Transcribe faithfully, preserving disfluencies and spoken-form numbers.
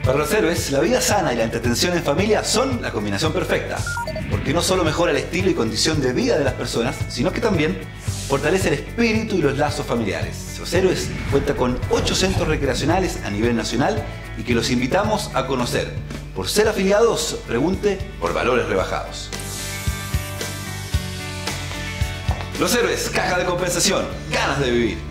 Para los héroes, la vida sana y la entretención en familia son la combinación perfecta, porque no solo mejora el estilo y condición de vida de las personas, sino que también fortalece el espíritu y los lazos familiares. Los Héroes cuenta con ocho centros recreacionales a nivel nacional y que los invitamos a conocer. Por ser afiliados, pregunte por valores rebajados. Los Héroes, caja de compensación, ganas de vivir.